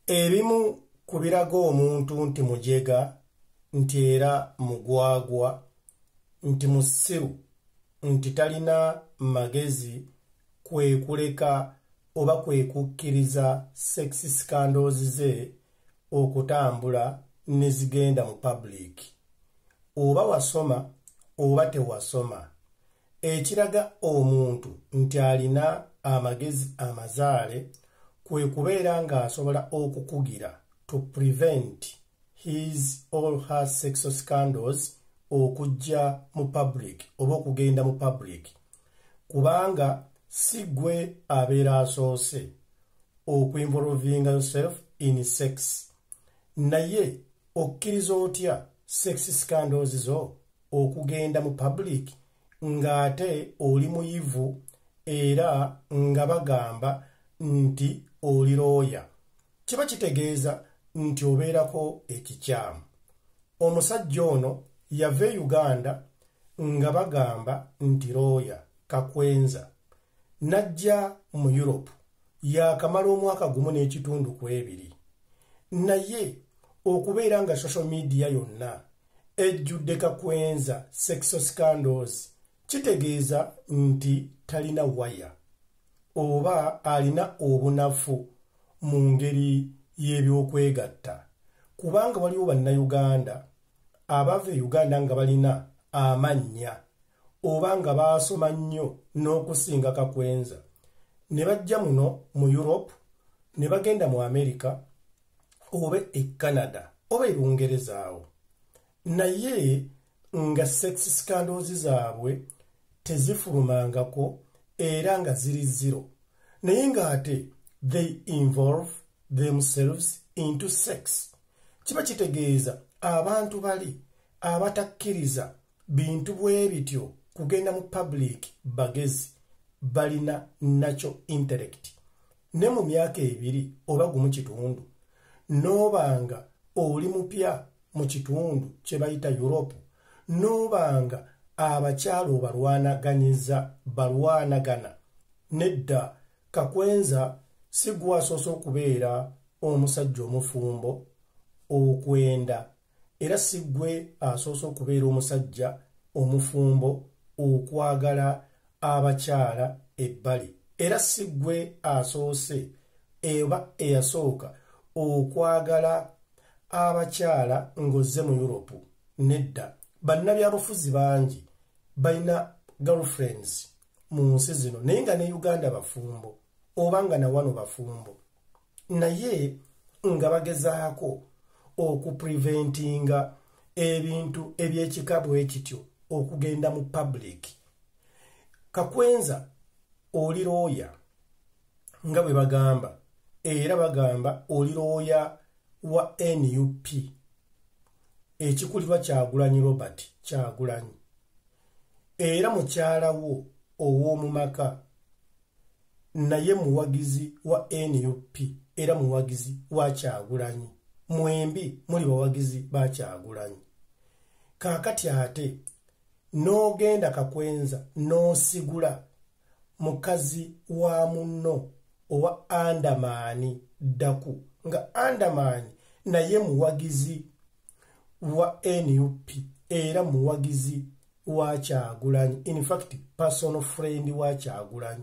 Ebimu kubiraga omuntu nti mujega, nti era mugwagwa, nti musiru, nti talina magezi, kwe kuleka oba kwe kukkiriza sex scandals ze okutambula ne zigenda mu public. Oba wasoma oba tewasoma. Ekiraga omuntu nti alina amagezi amazaale kwe kubeera ng'asobola okukugira to prevent his or her sexual scandals okujja mu public oba okugenda mu public. Kubanga si gwe abeera asoose okuinvolving yourself in sex. Naye okkiriza otya sex scandals zo okugenda mu public ng'ate oli muyivu era nga bagamba nti oli looya? Kiba kitegeeza nti obeerako ekikyamu. Omusajja ono yava e Uganda nga bagamba nti looya Kakwenza, n'ajja mu Europe yaakamala omwaka gumu n'ekitundu ku ebiri. Naye okubeera nga social media yonna ejjudde Kakwenza sexual scandals kitegeeza nti talina waya oba alina obunafu mu ngeri y'ebyokwegatta. Kubanga waliwo bannayuganda abava e Uganda nga balina amannya oba nga baasoma nnyo n'okusinga Kakwenza, ne bajja muno mu Europe, ne bagenda mu America oba e Canada oba e Lungereza awo, naye nga sex scandals zaabwe tezifulumangako era nga ziri zero, naye ng'ate they involve themselves into sex. Kiba kitegeeza abantu bali abatakkiriza bintu bwe bityo kugenda mu public bagezi, balina natural intellect. Ne mu myaka ebiri oba gumu kitundu n'obanga oli mupya mu kitundu kye bayita Europe, n'obanga abakyalo balwanagana, nedda Kakwenza si gwe asoose okubeera omusajja omufumbo okwenda, era si gwe asoose okubeera omusajja omufumbo okwagala abakyala ebbali, era si gwe asoose eba eyasooka okwagala abakyala ng'ozze mu Europe. Nedda bannabyabufuzi bangi balina girlfriends mu nsi zino, naye nga ne Uganda bafumbo oba nga na wano bafumbo, naye nga bagezaako okupreventinga ebintu eby'ekika bwe kityo okugenda mu public. Kakwenza oli looya nga bwe bagamba, era bagamba oli looya wa NUP, ekikulirwa Kyagulanyi Robert Kyagulanyi, era mukyala wo ow'omu maka naye muwagizi wa NUP era muwagizi wa Kyagulanyi. Mwembi muli bawagizi ba Kyagulanyi. Kaakati ate n'ogenda Kakwenza n'osigula mukazi wa munno owa Andamani Daku, nga Andamani naye muwagizi wa NUP era muwagizi wa Kyagulanyi, in fact personal friend wa Kyagulanyi.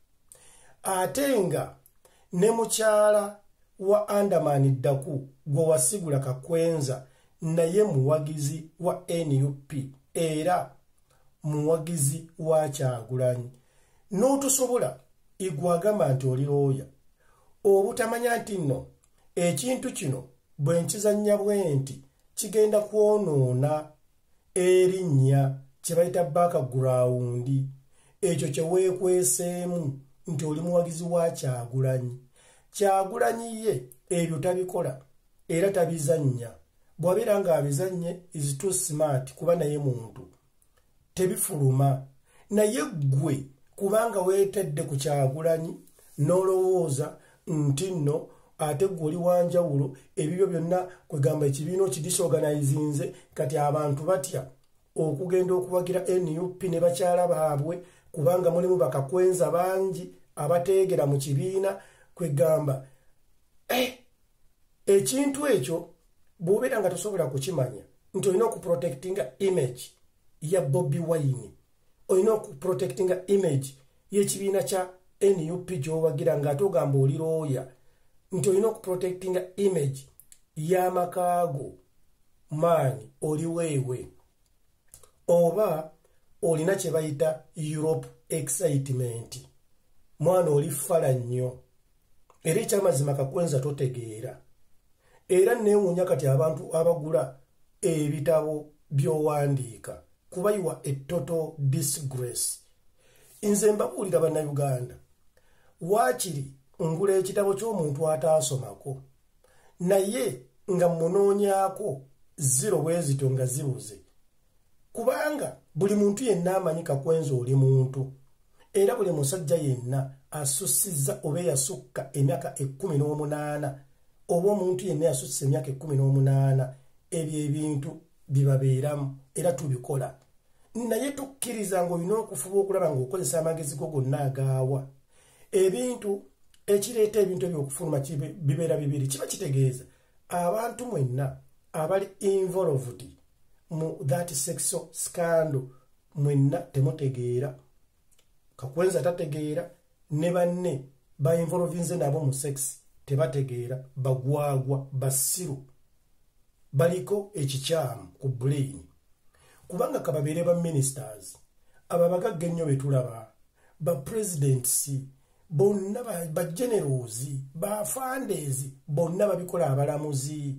Ate nga ne mukyala wa Andamani Daku gwe wasigula Kakwenza naye muwagizi wa NUP era muwagizi wa Kyagulanyi, n'otosobola igwagamba nti oli looya obutamanya nti nno ekintu kino bwe nkizannya bwe nti kigenda kwonoona erinnya kye bayita background, ekyo kye weekweseemu nti oli muwagizi wa Kyagulanyi. Kyagulanyi ye ebyo tabikola era tabizannya. Bw'abeera ng'abizannye is too smart kuba naye muntu, tebifuluma. Naye ggwe kubanga weetedde ku Kyagulanyi n'olowooza nti nno ate gwe oli wanjawulo, ebibyo byonna kwegamba ekibiina okidisorganizinze, kati abantu batya okugenda okuwagira NUP ne bakyala baabwe kubanga mulimu Bakakwenza bangi abateegera mu kibiina, kwegamba ekintu ekyo bw'obeera nga tosobola kukimanya nti olina okuprotectinga image ya Bobi Wine, olina okuprotectinga image y'ekibiina kya NUP gy'owagira ng'ate ogamba oli looya, nti olina okuprotectinga image y'amakaago, maani oli weewe, oba olina kye bayita Europe excitement, mwana oli fala nnyo, era ekyamazima Kakwenza totegeera. Era neewuunya kati abantu abagula ebitabo by'owandiika kubayiwa a total disgrace. Nze mbabuulira bannayuganda, waakiri ngula ekitabo ky'omuntu ataasomako naye nga munoonyaako ziro bwezito nga zibuze, kubanga buli muntu yenna amanyi Kakwenza oli muntu, era buli musajja yenna asussizza oba yasukka emyaka 18 oba omuntu yenna yasussa emyaka 18, ebyo ebintu bibabeeramu era tubikola, naye tukkiriza ng'olina okufuba okulaba ng'okozesa amagezi go gonna agaawa. Ebintu ekireeta ebintu ebyokufuluma bibeera bibiri, kiba kitegeeza abantu mwenna abali involved mu that sexual scandal mwenna temutegeera. Kakwenza tategeera, ne banne bainvolvinze nabo mu sex tebategeera, bagwagwa basiru, baliko ekikyamu ku brain, kubanga kababeere ba ministers ababagagga ennyo betulaba, ba presidents bonna, ba generals, ba funders bonna babikola abalamuzi,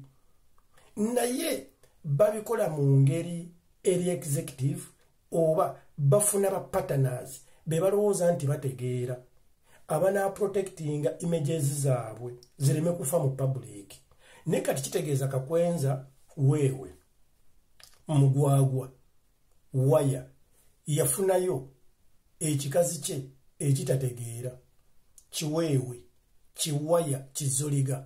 naye babikola mu ngeri eri executive oba bafuna ba partners be balowooza nti bategeera abana protectinga images zaabwe zireme kufa mu public. Ne kati kitegeeza Kakwenza weewe mugwagwa waya yafunayo ekikazi kye ekitategeera, kiweewe kiwaya kizoliga,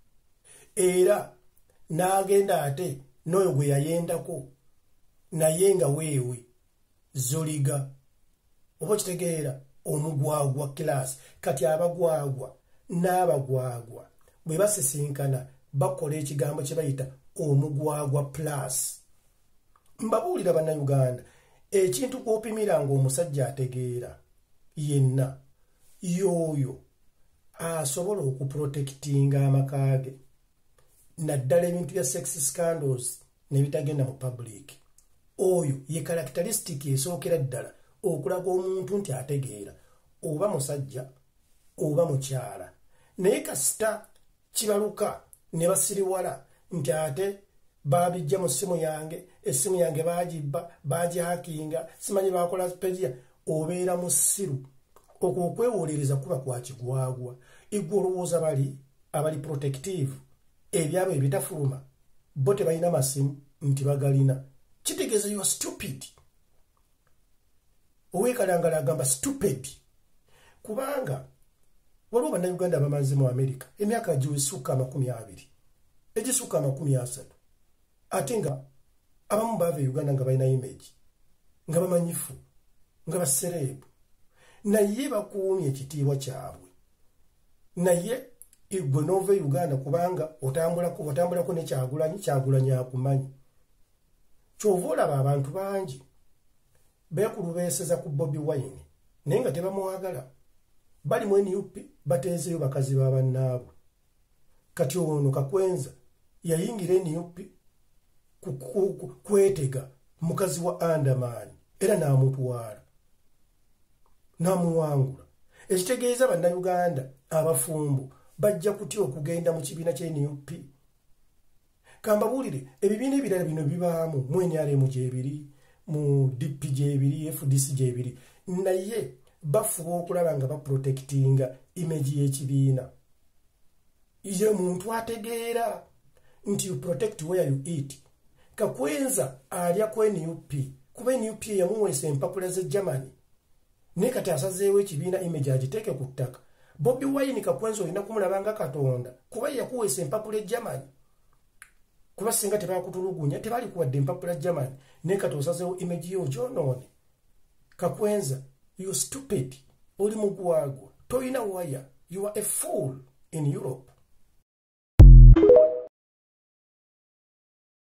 era n'agenda ate n'oyo gwe yayendako naye nga weewe zoliga, oba kitegeera omugwagwa class. Kati abagwagwa n'abagwagwa bwe basisinkana bakola ekigambo kye bayita omugwagwa plus. Mbabuulira bannayuganda, ekintu kw'opimiranga omusajja ategeera yenna y'oyo asobola okuprotectinga amakaage, naddala ebintu bya sex scandals ne bitagenda mu public. Oyo ye characteristic esookera ddala okulaga omuntu nti ategeera, oba musajja oba mukyala. Naye kasita kibaluka ne basiriwala nti ate babijja mu ssimu yange, essimu yange baagibba, baagihakinga, simanyi bakola pegia, obeera mu ssiru. Okwo okwewolereza kuba kwa kigwagwa. Igwe olowooza abali protective ebyabo ebitafuluma bo tebalina masimu nti bagalina. Kitegeeza you are stupid. Owekalangala agamba stupid, kubanga waliwo bannayuganda bamaze mu America emyaka giwesukka 20, egisukka 30, ate nga abamu baava e Uganda nga balina image, nga bamanyifu, nga basereebu, naye bakuumye ekitiibwa kyabwe. Naye igwe n'ova e Uganda kubanga otambulako ne Kyagulanyi akumanyi. Kyova olaba abantu bangi beekulubeeseza ku Bobi Wine naye nga tebamuwagala, bali mu NUP bateezeyo bakazi ba bannaabwe. Kati ono Kakwenza yayingira NUP kwetega mukazi wa Andaman era n'amutwala n'amuwangula. Ekitegeeza bannayuganda abafumbo bajja kutya okugenda mu kibiina kya NUP. Kambabuulire ebibiina ebirala bino bibaamu mu NRM gyebiri, mu DP gyebiri, FDC gyebiri, naye bafuba okulaba nga baprotectinga image y'ekibiina. Ye muntu ategeera nti you protect where you eat. Kakwenza alya ku NUP kuba NUP yamuweesa empapula ze Germany, naye kati asazeewo ekibiina image agiteeke ku ttaka. Bobi Wine Kakwenza olina kumulaba nga Katonda kuba yakuweesa empapula e Germany, kuba singa tebakutulugunya tebali kuwadde empapula Germany, naye kati osazeewo image yo gyonoone. Kakwenza, you stupid, oli mugwagwa, toyina waya, you are a fool in Europe.